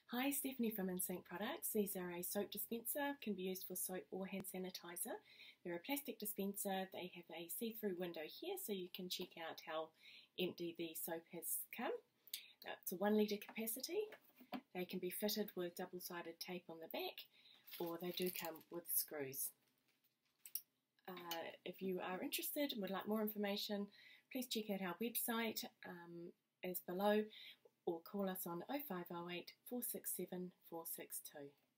Hi, Stephanie from InSync Products. These are a soap dispenser, can be used for soap or hand sanitizer. They're a plastic dispenser. They have a see-through window here so you can check out how empty the soap has come. It's a 1 litre capacity. They can be fitted with double-sided tape on the back, or they do come with screws. If you are interested and would like more information, please check out our website as below, or call us on 0508 467 462.